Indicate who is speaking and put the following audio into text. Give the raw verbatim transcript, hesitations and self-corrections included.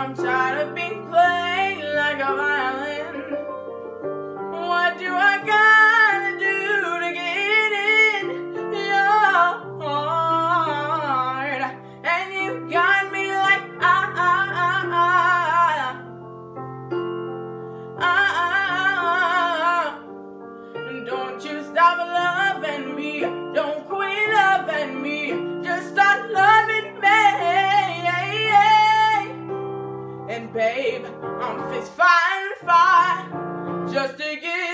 Speaker 1: I'm tired of being played like a violin. What do I gotta do to get in your heart? And you got me like ah ah ah ah ah ah. Don't you stop loving me, don't quit loving me, just start loving me. And babe, I'm fist fighting fire just to get